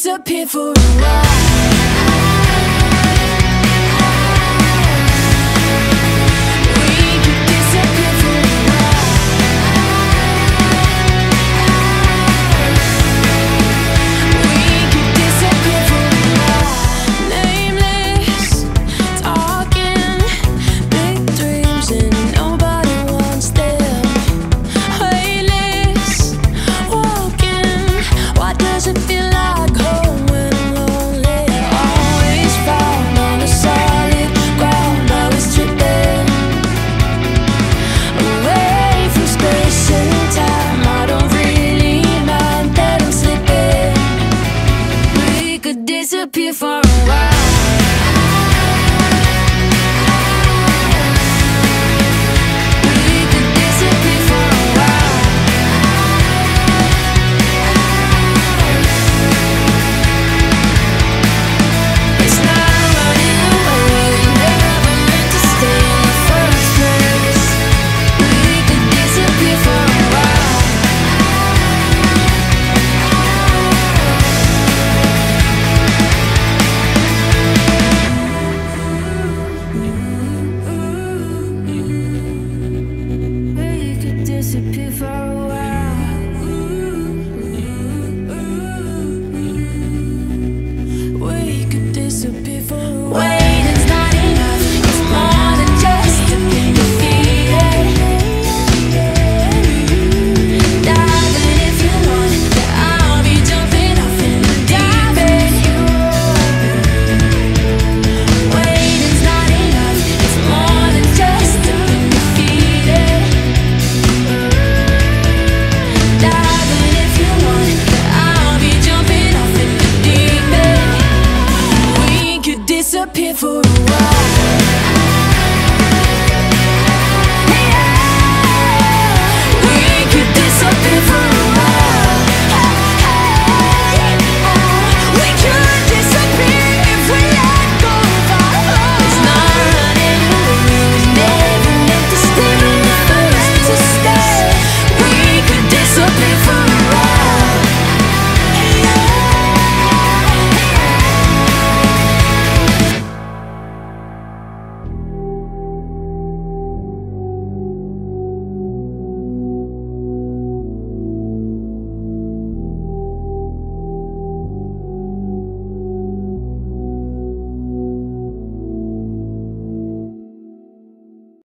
disappear for a while. Disappear for a while. We could disappear for a while. It's not running away. We never meant to stay in the first place. We could disappear for a while. Disappear for a while. We could disappear for a while. Waiting's not enough. It's more than just to be defeated. Diving if you want, but I'll be jumping off in the deep end. Waiting's not enough. It's more than just to be defeated. Diving if you want, but I'll be jumping off in the deep end. We could disappear for a